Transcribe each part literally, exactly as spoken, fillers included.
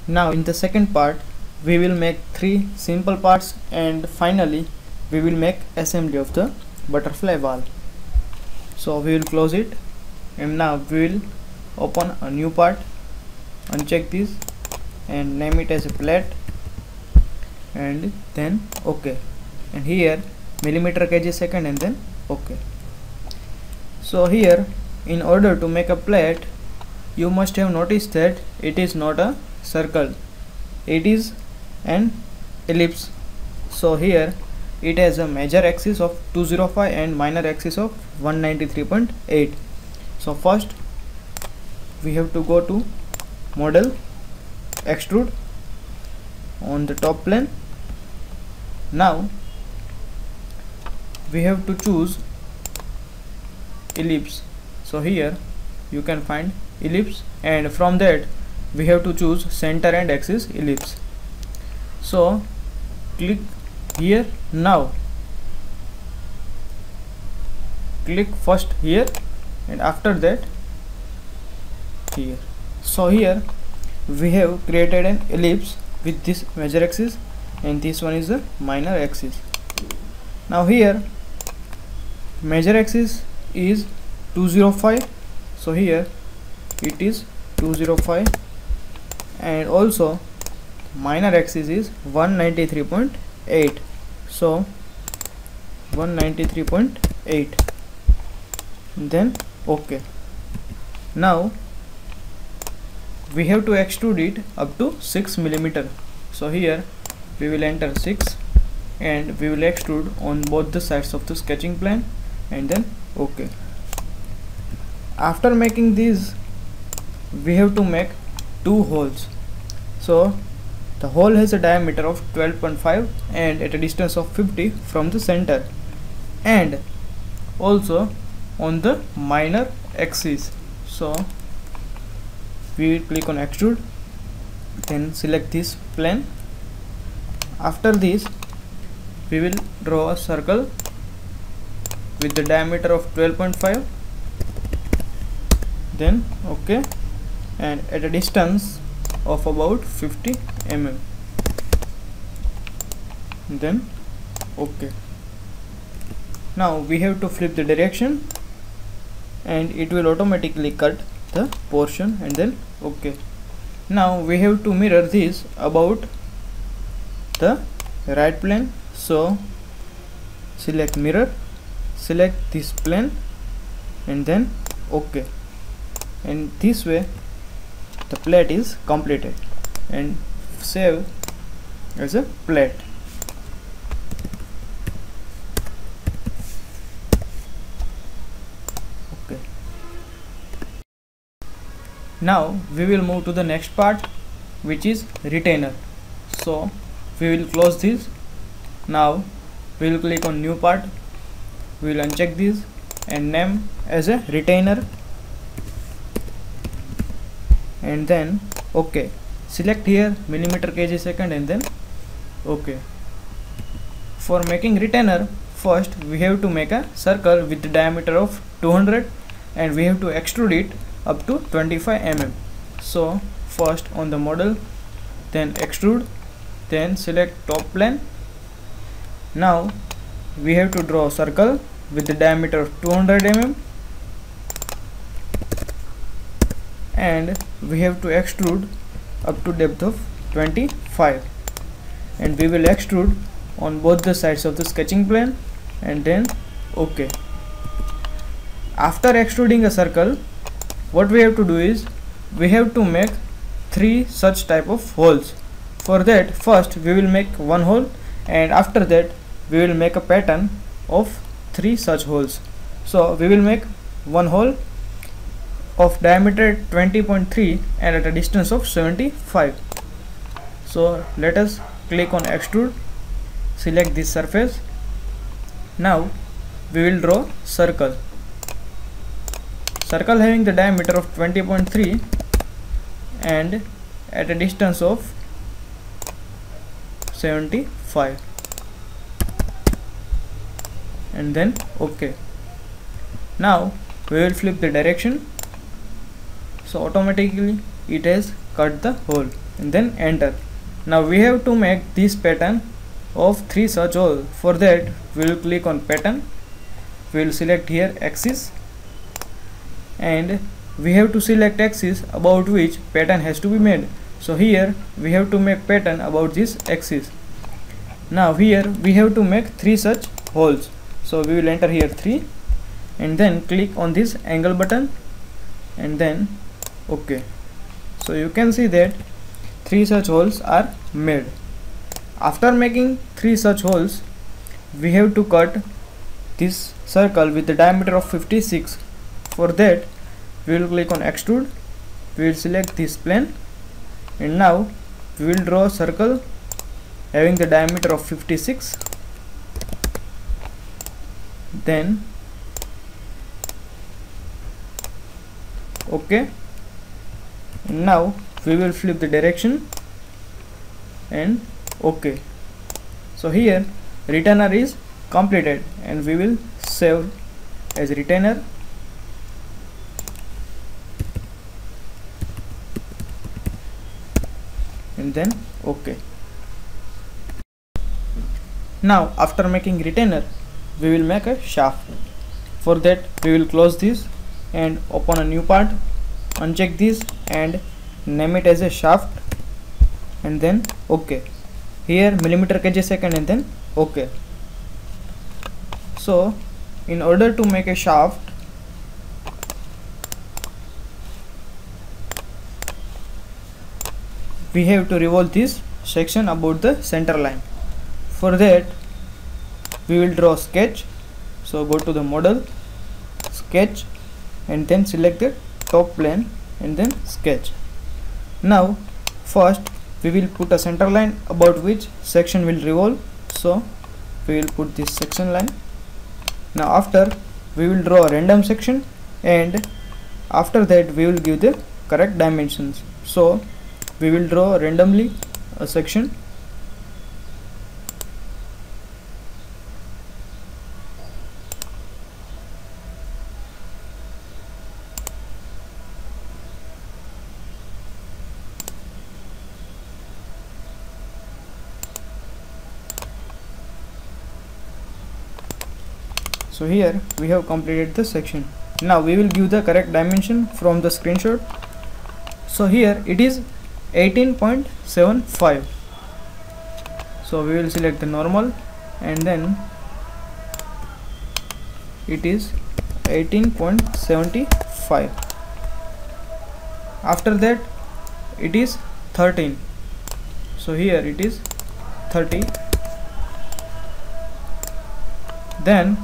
Now in the second part we will make three simple parts, and finally we will make assembly of the butterfly valve. So we will close it, and now we will open a new part, uncheck this and name it as a plate, and then OK, and here millimeter kg second, and then OK. So here, in order to make a plate, you must have noticed that it is not a circle, it is an ellipse. So here it has a major axis of two hundred five and minor axis of one ninety-three point eight. So first we have to go to model, extrude on the top plane. Now we have to choose ellipse. So here you can find ellipse, and from that we have to choose center and axis ellipse. So click here. Now click first here, and after that here. So here we have created an ellipse with this major axis, and this one is the minor axis. Now here major axis is two hundred five, so here it is two hundred five, and also minor axis is one ninety-three point eight, so one ninety-three point eight, then OK. Now we have to extrude it up to six millimeter. So here we will enter six, and we will extrude on both the sides of the sketching plane, and then OK. After making these, we have to make two holes. So the hole has a diameter of twelve point five and at a distance of fifty from the center, and also on the minor axis. So we will click on extrude, then select this plane. After this we will draw a circle with the diameter of twelve point five, then OK, and at a distance of about fifty millimeters, then OK. Now we have to flip the direction, and it will automatically cut the portion, and then OK. Now we have to mirror this about the right plane. So select mirror, select this plane, and then OK, and this way the plate is completed, and save as a plate. Okay. Now we will move to the next part, which is retainer. So we will close this. Now we will click on new part, we will uncheck this and name as a retainer, and then OK. Select here millimeter kg second, and then OK. For making retainer, first we have to make a circle with the diameter of two hundred, and we have to extrude it up to twenty-five millimeters. So first on the model, then extrude, then select top plane. Now we have to draw a circle with the diameter of two hundred millimeters, and we have to extrude up to depth of twenty-five, and we will extrude on both the sides of the sketching plane, and then OK. After extruding a circle, what we have to do is we have to make three such type of holes. For that, first we will make one hole, and after that we will make a pattern of three such holes. So we will make one hole of diameter twenty point three and at a distance of seventy-five. So let us click on extrude, select this surface. Now we will draw circle. Circle having the diameter of twenty point three and at a distance of seventy-five, and then OK. Now we will flip the direction, so automatically it has cut the hole. and then enter. Now we have to make this pattern of three such holes. For that we will click on pattern, we will select here axis, and we have to select axis about which pattern has to be made. So here we have to make pattern about this axis. Now here we have to make three such holes, so we will enter here three and then click on this angle button and then OK. So you can see that three such holes are made. After making three such holes, we have to cut this circle with the diameter of fifty-six. For that we will click on extrude, we will select this plane, and now we will draw a circle having the diameter of fifty-six. Then OK, and now we will flip the direction and OK. So here retainer is completed and we will save as retainer. And then OK. Now after making retainer, we will make a shaft. For that we will close this and open a new part, uncheck this and name it as a shaft, and then OK. Here millimeter kg second and then OK. So in order to make a shaft, we have to revolve this section about the center line. For that we will draw sketch. So go to the model, sketch, and then select the top plane and then sketch. Now first we will put a center line about which section will revolve, so we will put this section line. Now after we will draw a random section, and after that we will give the correct dimensions. So we will draw randomly a section. So here we have completed the section. Now we will give the correct dimension from the screenshot. So here it is eighteen point seven five. So we will select the normal and then it is eighteen point seven five. After that it is thirteen. So here it is thirty. Then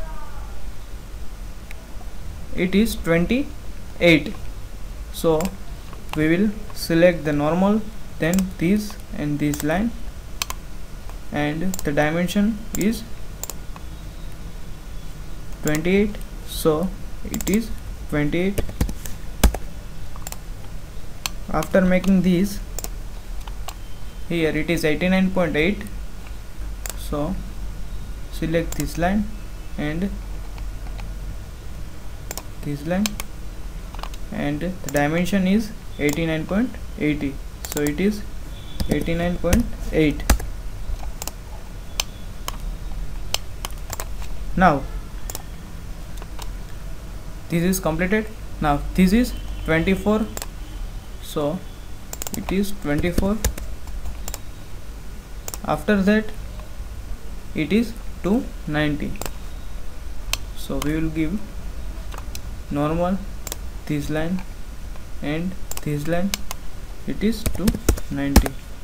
it is twenty-eight. So we will select the normal, then this and this line, and the dimension is twenty-eight. So it is twenty-eight. After making these, here it is eighty-nine point eight. So select this line and this line, and the dimension is eighty-nine point eight zero. So it is eighty-nine point eight. Now this is completed. Now this is twenty-four. So it is twenty-four. After that it is two ninety. So we will give normal, this line and this line, it is two ninety.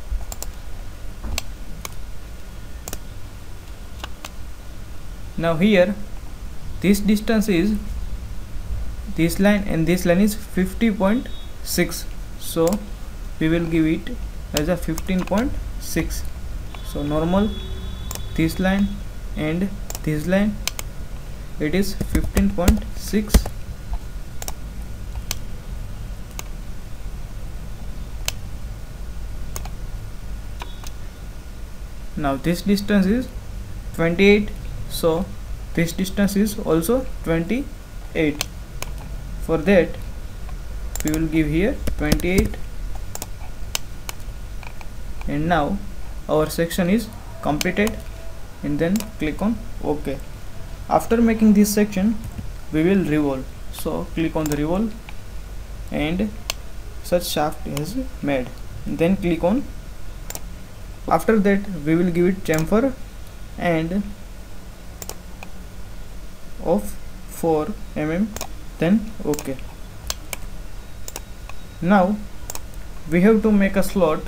Now here this distance is, this line and this line is fifty point six. So we will give it as a fifteen point six. So normal, this line and this line, it is fifteen point six. Now this distance is twenty-eight, so this distance is also twenty-eight. For that we will give here twenty-eight and now our section is completed, and then click on OK. After making this section, we will revolve, so click on the revolve, and such shaft is made. Then click on. After that, we will give it chamfer and of four millimeters, then OK. Now we have to make a slot.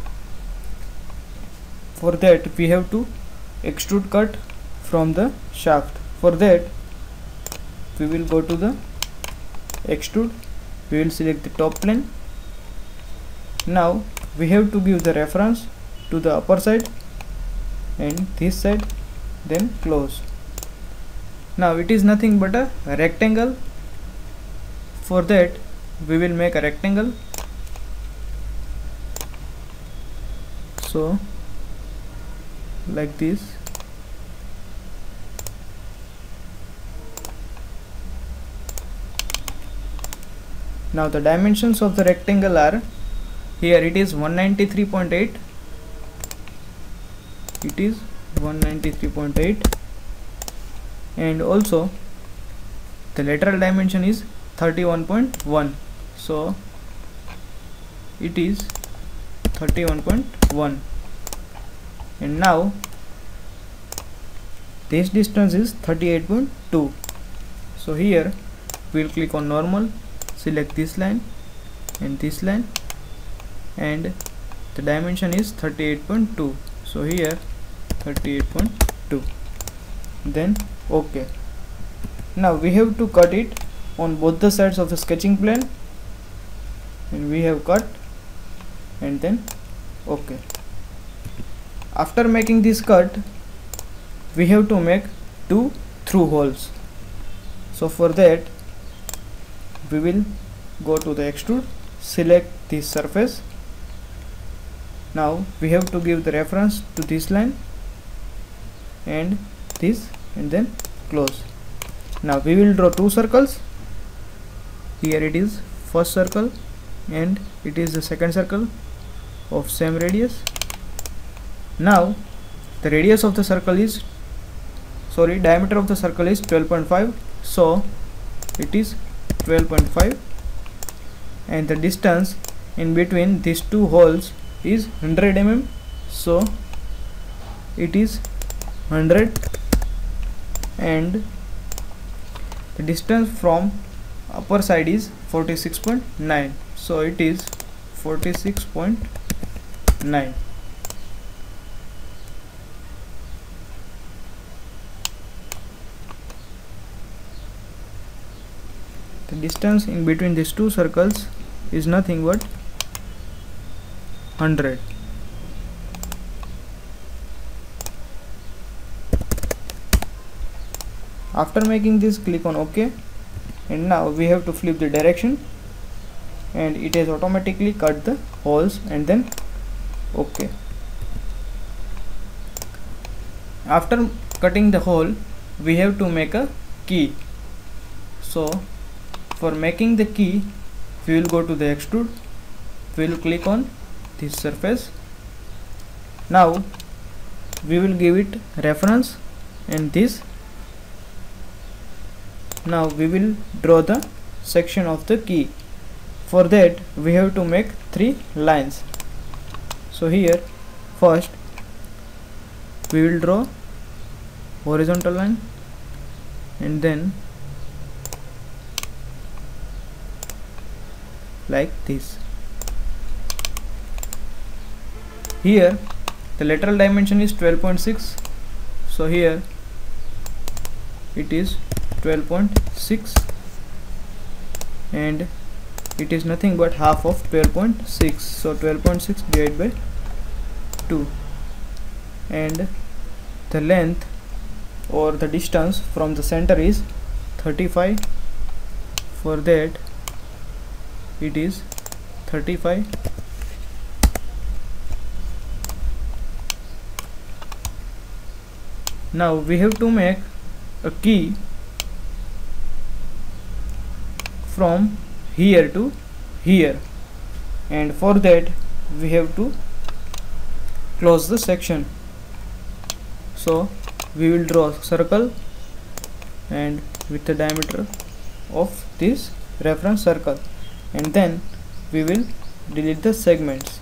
For that, we have to extrude cut from the shaft. For that, we will go to the extrude, we will select the top plane. Now we have to give the reference to the upper side and this side, then close. Now it is nothing but a rectangle. For that, we will make a rectangle. So like this. Now the dimensions of the rectangle are, here it is one ninety-three point eight, it is one ninety-three point eight, and also the lateral dimension is thirty-one point one, so it is thirty-one point one, and now this distance is thirty-eight point two. So here we will click on normal, select this line and this line, and the dimension is thirty-eight point two, so here thirty-eight point two, then OK. Now we have to cut it on both the sides of the sketching plane, and we have cut, and then OK. After making this cut, we have to make two through holes. So for that, we will go to the extrude, select this surface. Now we have to give the reference to this line and this, and then close. Now we will draw two circles. Here it is first circle and it is the second circle of same radius. Now the radius of the circle is, sorry, diameter of the circle is twelve point five, so it is twelve point five, and the distance in between these two holes is one hundred millimeters, so it is one hundred, and the distance from upper side is forty-six point nine, so it is forty-six point nine. The distance in between these two circles is nothing but one hundred. After making this, click on OK, and now we have to flip the direction, and it has automatically cut the holes, and then OK. After cutting the hole, we have to make a key. So for making the key, we will go to the extrude, we will click on this surface. Now we will give it reference and this. Now we will draw the section of the key. For that, we have to make three lines. So here first we will draw horizontal line, and then like this. Here the lateral dimension is twelve point six, so here it is twelve point six, and it is nothing but half of twelve point six, so twelve point six divided by two, and the length or the distance from the center is thirty-five. For that, it is thirty-five. Now we have to make a key from here to here, and for that we have to close the section. So we will draw a circle and with the diameter of this reference circle, and then we will delete the segments.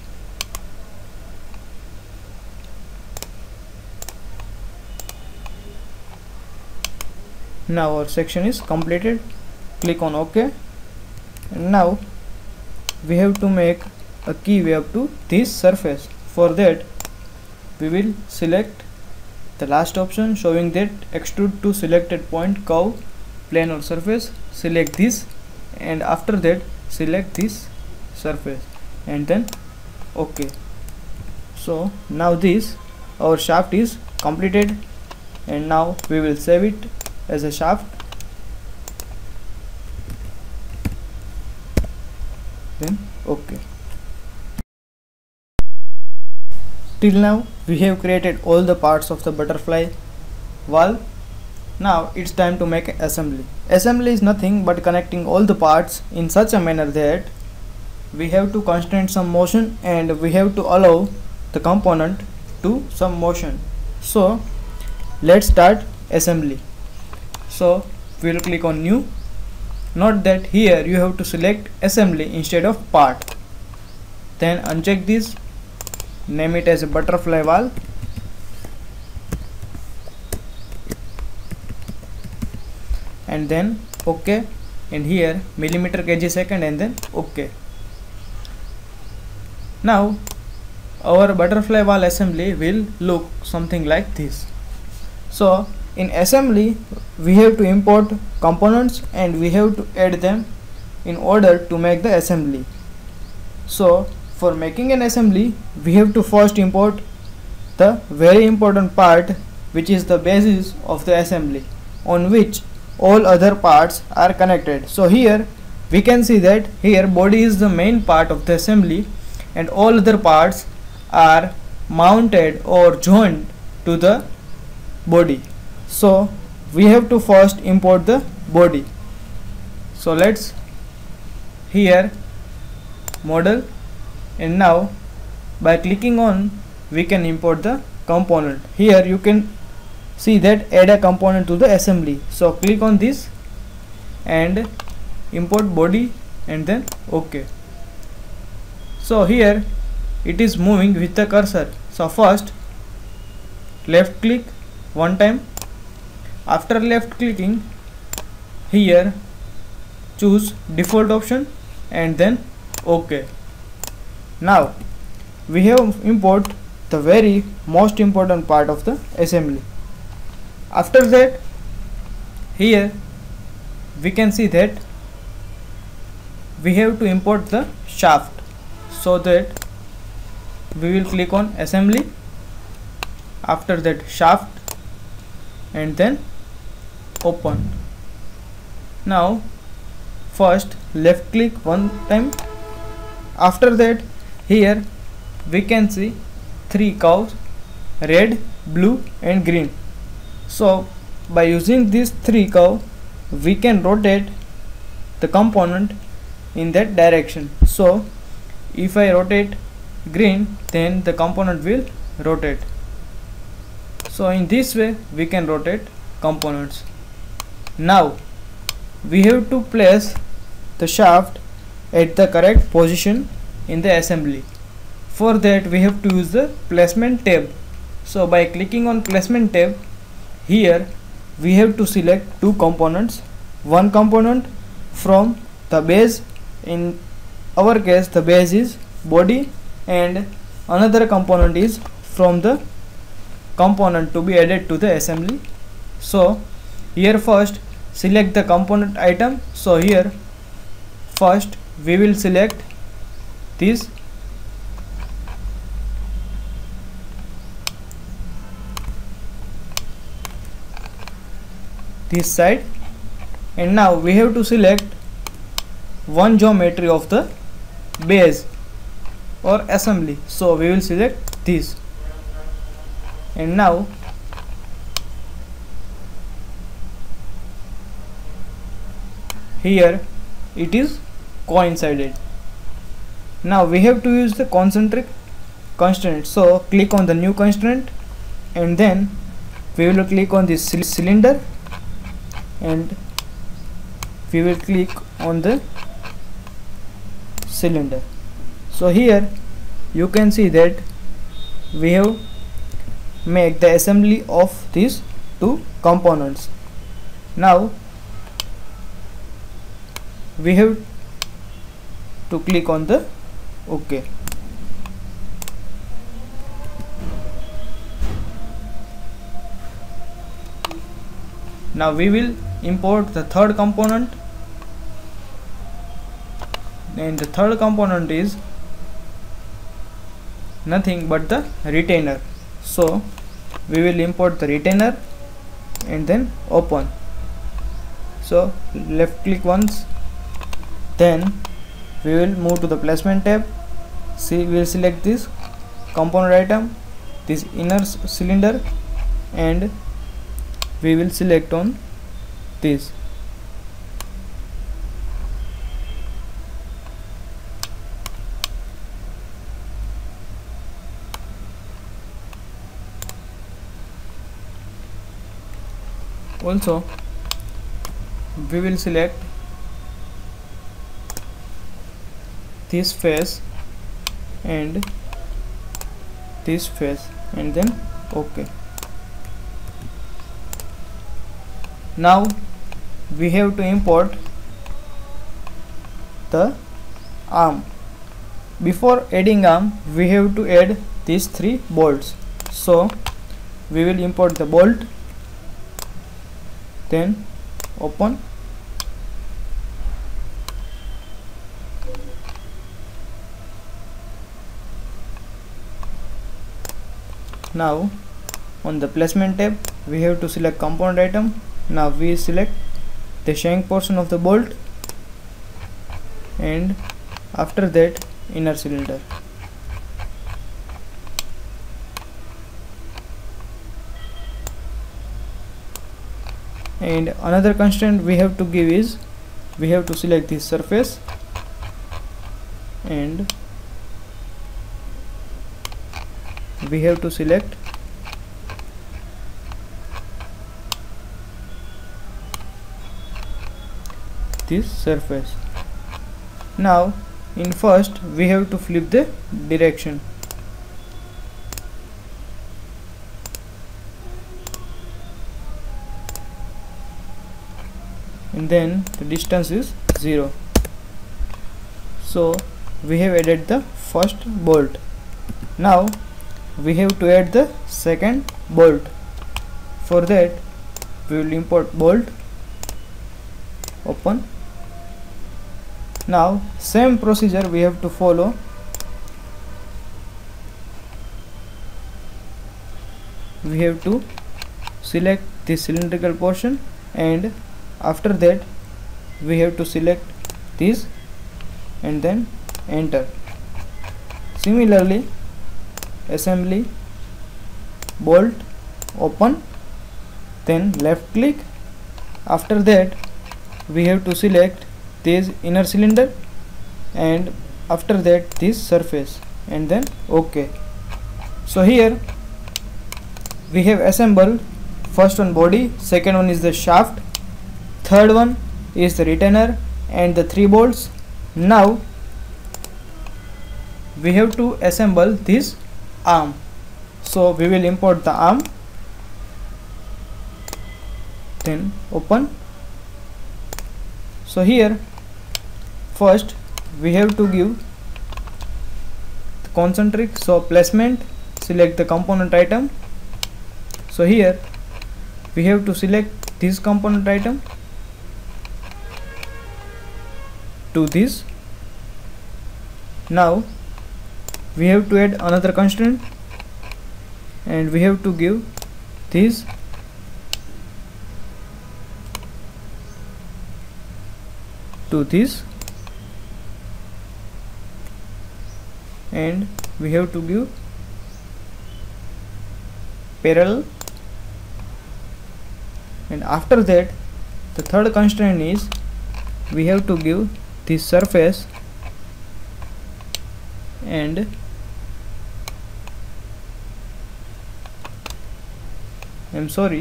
Now our section is completed. Click on OK, and now we have to make a key wave to this surface. For that we will select the last option showing that extrude to selected point, curve, plane or surface. Select this, and after that select this surface, and then OK. So now this our shaft is completed, and now we will save it as a shaft. Then OK. Till now we have created all the parts of the butterfly valve. Now it's time to make assembly. Assembly is nothing but connecting all the parts in such a manner that we have to constrain some motion and we have to allow the component to some motion. So let's start assembly. So we will click on new. Note that here you have to select assembly instead of part. Then uncheck this, name it as a butterfly valve, and then OK, and here millimeter kg second, and then OK. Now our butterfly valve assembly will look something like this. So in assembly we have to import components and we have to add them in order to make the assembly. So for making an assembly we have to first import the very important part, which is the basis of the assembly, on which all other parts are connected. So here we can see that here body is the main part of the assembly and all other parts are mounted or joined to the body. So we have to first import the body. So let's here model, and now by clicking on we can import the component. Here you can see that add a component to the assembly. So click on this and import body, and then OK. So here it is moving with the cursor. So first left click one time. After left clicking, here choose default option and then OK. Now we have import the very most important part of the assembly. After that here we can see that we have to import the shaft. So that we will click on assembly, after that shaft, and then open. Now first left click one time. After that here we can see three curves, red, blue and green. So by using these three curves we can rotate the component in that direction. So if I rotate green, then the component will rotate. So in this way we can rotate components. Now we have to place the shaft at the correct position in the assembly. For that we have to use the placement tab. So by clicking on placement tab, here we have to select two components. One component from the base, in our case the base is body, and another component is from the component to be added to the assembly. So here first select the component item. So here first we will select this this side, and now we have to select one geometry of the base or assembly. So we will select this, and now here it is coincided. Now we have to use the concentric constraint. So click on the new constraint, and then we will click on this cylinder, and we will click on the cylinder. So here you can see that we have make the assembly of these two components. Now we have to click on the OK. Now we will import the third component, and the third component is nothing but the retainer. So we will import the retainer and then open. So left click once, then we will move to the placement tab. See, we will select this component item, this inner cylinder, and we will select on this. Also we will select this face and this face, and then OK. Now we have to import the arm. Before adding arm, we have to add these three bolts. So we will import the bolt, then open. Now on the placement tab, we have to select component item. Now we select the shank portion of the bolt, and after that inner cylinder. And another constraint we have to give is we have to select this surface, and we have to select this surface. Now in first we have to flip the direction, and then the distance is zero. So we have added the first bolt. Now we have to add the second bolt. For that we will import bolt, open. Now same procedure we have to follow. We have to select this cylindrical portion, and after that we have to select this and then enter. Similarly, assembly, bolt, open, then left click. After that we have to select this inner cylinder, and after that this surface, and then OK. So here we have assembled first one body, second one is the shaft, third one is the retainer and the three bolts. Now we have to assemble this arm. So we will import the arm, then open. So here first we have to give the concentric. So placement, select the component item. So here we have to select this component item to this. Now we have to add another constraint, and we have to give this to this, and we have to give parallel. And after that the third constraint is we have to give this surface and I'm sorry,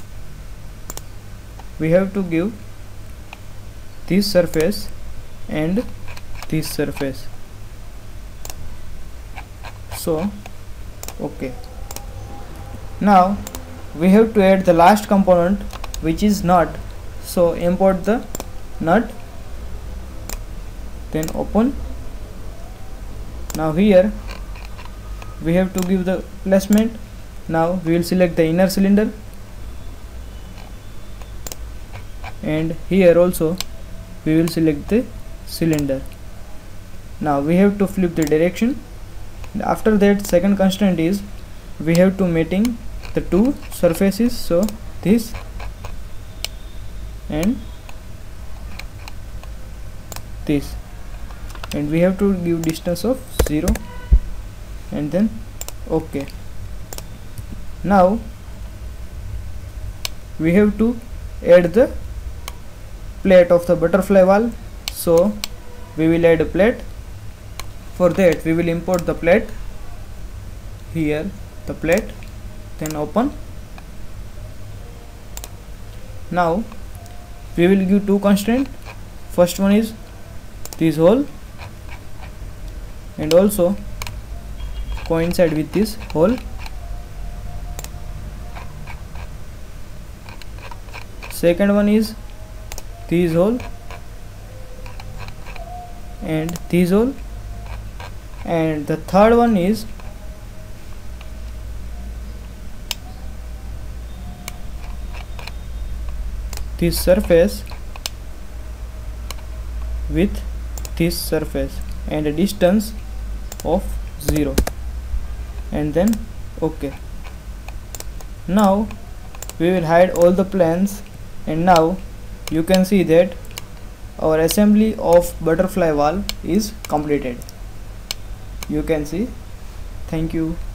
we have to give this surface and this surface. So okay, now we have to add the last component, which is nut. So import the nut, then open. Now here we have to give the placement. Now we will select the inner cylinder, and here also we will select the cylinder. Now we have to flip the direction. After that, second constraint is we have to mating the two surfaces, so this and this, and we have to give distance of zero, and then okay. Now we have to add the plate of the butterfly valve, so we will add a plate. For that we will import the plate, here the plate, then open. Now we will give two constraints. First one is this hole, and also coincide with this hole. Second one is this hole and this hole, and the third one is this surface with this surface and a distance of zero, and then okay. Now we will hide all the planes, and now you can see that our assembly of butterfly valve is completed. You can see. Thank you.